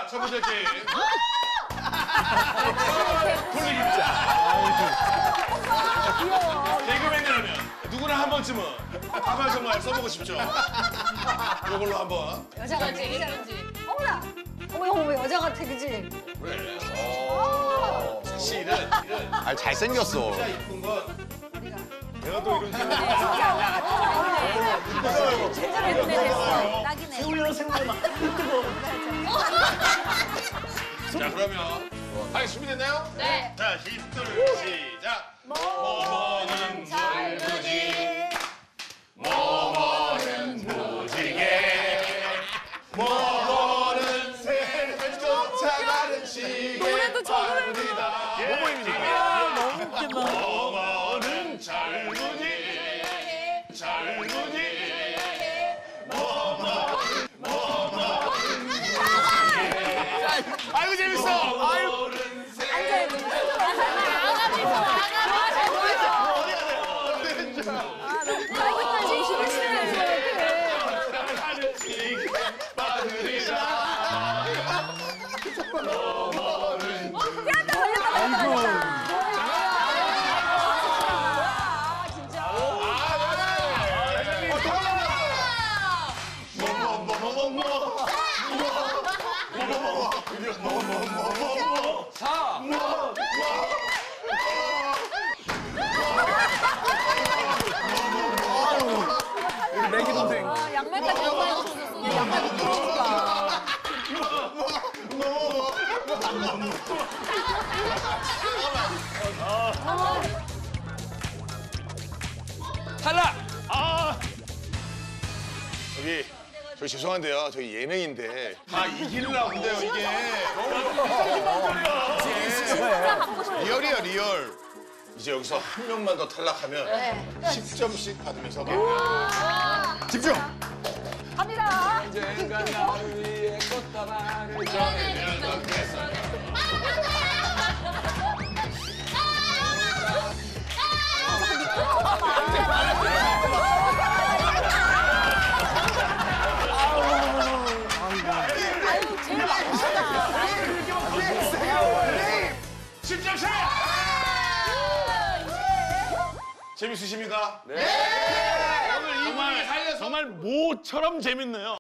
자, 첫 번째 게임. 돌리기입니다. 개그맨이라면 누구나 한 번쯤은 가발 정말 써보고 싶죠. 이걸로 한번. 여자 같아, 여자인지. 어머나. 어머, 여자 같아, 그지? 그래. 사실은 아, 잘생겼어. 진짜 이쁜 건 우리가. 내가 또 이런 생각. 제대로 됐어. 딱이네. 자, 그러면 하기 준비됐나요? 네. 자, 히트를 시작. 뭐뭐는 잘무지, 뭐뭐는 무지개, 뭐뭐는 새를 쫓아가는 시계. 노래도 저거를 빠르다. 뭐뭐입니까? 너무 웃긴다. 뭐뭐는 잘무지, 잘무지. 아이고 재밌어. 아이고. 내기 동생. 양말까지 양말 양말 미끄러운가. 탈락. 저기 죄송한데요. 저희 예능인데 다 이기려고. 근데요 이게 리얼이야 리얼. 이제 여기서 한 명만 더 탈락하면 10점씩 받으면서 가요. 집중. 갑니다. 언젠가 나를 위해 꽃다발을 아유, 제일 많으시다. 10점씩! 재밌으십니까? 네! 오늘 이분이 살려서 정말 모처럼 재밌네요.